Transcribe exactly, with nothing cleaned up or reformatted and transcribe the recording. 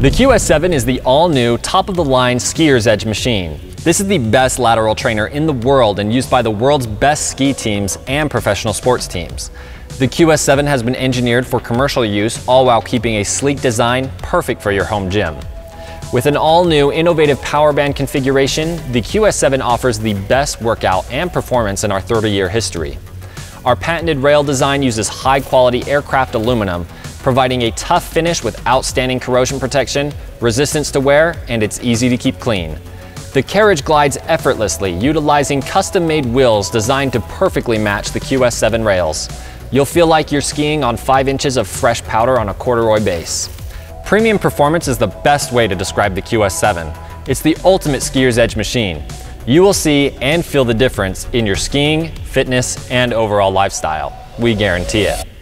The Q S seven is the all-new, top-of-the-line skier's edge machine. This is the best lateral trainer in the world and used by the world's best ski teams and professional sports teams. The Q S seven has been engineered for commercial use, all while keeping a sleek design perfect for your home gym. With an all-new, innovative power band configuration, the Q S seven offers the best workout and performance in our thirty-year history. Our patented rail design uses high-quality aircraft aluminum, providing a tough finish with outstanding corrosion protection, resistance to wear, and it's easy to keep clean. The carriage glides effortlessly, utilizing custom-made wheels designed to perfectly match the Q S seven rails. You'll feel like you're skiing on five inches of fresh powder on a corduroy base. Premium performance is the best way to describe the Q S seven. It's the ultimate skier's edge machine. You will see and feel the difference in your skiing, fitness, and overall lifestyle. We guarantee it.